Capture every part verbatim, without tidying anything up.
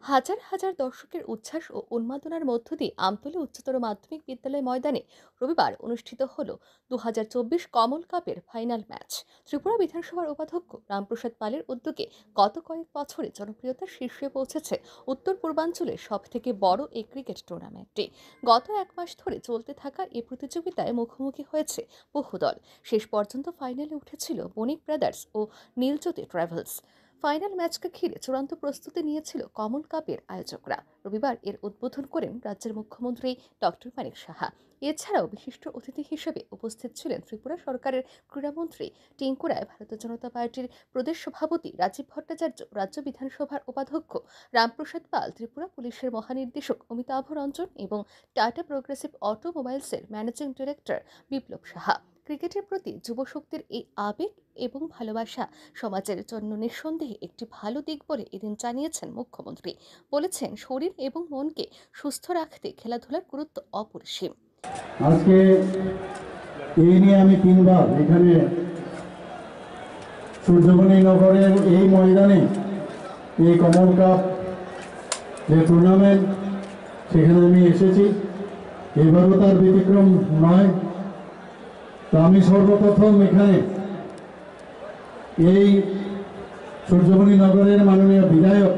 হাজার হাজার দর্শকের উচ্ছ্বাস ও উন্মাদনার মধ্য দিয়ে আমতলী উচ্চতর মাধ্যমিক বিদ্যালয় ময়দানে রবিবার অনুষ্ঠিত হল দু হাজার চব্বিশ কমল কাপের ফাইনাল ম্যাচ। ত্রিপুরা বিধানসভার উপাধ্যক্ষ রামপ্রসাদ পালের উদ্যোগে গত কয়েক বছরে জনপ্রিয়তার শীর্ষে পৌঁছেছে উত্তর পূর্বাঞ্চলের সব থেকে বড় এই ক্রিকেট টুর্নামেন্টটি। গত এক মাস ধরে চলতে থাকা এই প্রতিযোগিতায় মুখোমুখি হয়েছে বহু দল। শেষ পর্যন্ত ফাইনালে উঠেছিল বণিক ব্রাদার্স ও নীলজ্যোতি ট্রাভেলস। ফাইনাল ম্যাচকে ঘিরে চূড়ান্ত প্রস্তুতি নিয়েছিল কমল কাপের আয়োজকরা। রবিবার এর উদ্বোধন করেন রাজ্যের মুখ্যমন্ত্রী ডক্টর মানিক সাহা। এছাড়াও বিশিষ্ট অতিথি হিসেবে উপস্থিত ছিলেন ত্রিপুরা সরকারের ক্রীড়ামন্ত্রী টিঙ্কু রায়, ভারতীয় জনতা পার্টির প্রদেশ সভাপতি রাজীব ভট্টাচার্য, রাজ্য বিধানসভার উপাধ্যক্ষ রামপ্রসাদ পাল, ত্রিপুরা পুলিশের মহানির্দেশক অমিতাভ রঞ্জন এবং টাটা প্রোগ্রেসিভ অটোমোবাইলসের ম্যানেজিং ডিরেক্টর বিপ্লব সাহা। ক্রিকেটের প্রতি যুবশক্তির এই আবেগ এবং ভালোবাসা সমাজের জন্য নিঃসন্দেহে একটি ভালো দিক বলে এদিন জানিয়েছেন মুখ্যমন্ত্রী। বলেছেন, শরীর এবং মনকে সুস্থ রাখতে খেলাধুলার গুরুত্ব অপরিসীম। আজকে এই নিয়ে আমি তিনবার এখানে সূর্যমণি নগরের এই ময়দানে এই কমল কাপ যে টুর্নামেন্ট সেখানে আমি এসেছি, এবারও তার ব্যতিক্রম নয়। তো আমি সর্বপ্রথম এখানে এই সূর্যমণি নগরের মাননীয় বিধায়ক,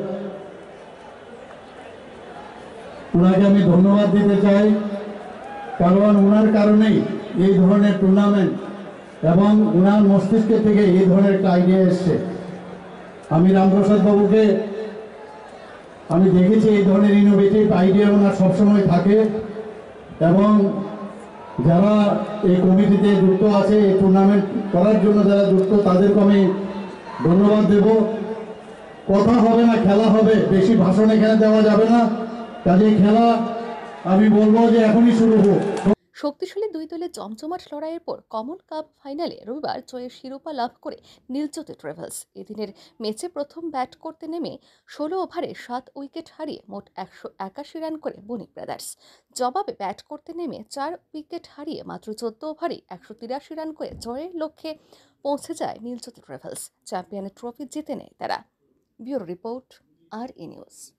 ওনাকে আমি ধন্যবাদ দিতে চাই, কারণ ওনার কারণেই এই ধরনের টুর্নামেন্ট এবং ওনার মস্তিষ্কের থেকে এই ধরনের একটা আইডিয়া এসছে। আমি রামপ্রসাদ বাবুকে আমি দেখেছি এই ধরনের ইনোভেটিভ আইডিয়া ওনার সবসময় থাকে, এবং যারা এই কমিটিতে যুক্ত আছে, এই টুর্নামেন্ট করার জন্য যারা যুক্ত, তাদেরকে আমি ধন্যবাদ দেব। কথা হবে না, খেলা হবে, বেশি ভাষণ এখানে দেওয়া যাবে না। কাজে খেলা আমি বলবো যে এখনই শুরু হোক। শক্তিশালী দুই দলের জমজমাট লড়াইয়ের পর কমল কাপ ফাইনালে রবিবার জয়ের শিরোপা লাভ করে নীলজ্যোতি ট্রাভেলস। এদিনের ম্যাচে প্রথম ব্যাট করতে নেমে ষোলো ওভারে সাত উইকেট হারিয়ে মোট একশো একাশি রান করে বণিক ব্রাদার্স। জবাবে ব্যাট করতে নেমে চার উইকেট হারিয়ে মাত্র চোদ্দ ওভারে একশো তিরাশি রান করে জয়ের লক্ষ্যে পৌঁছে যায় নীলজ্যোতি ট্রাভেলস। চ্যাম্পিয়নের ট্রফি জিতে নেয় তারা। Bureau report, R E news.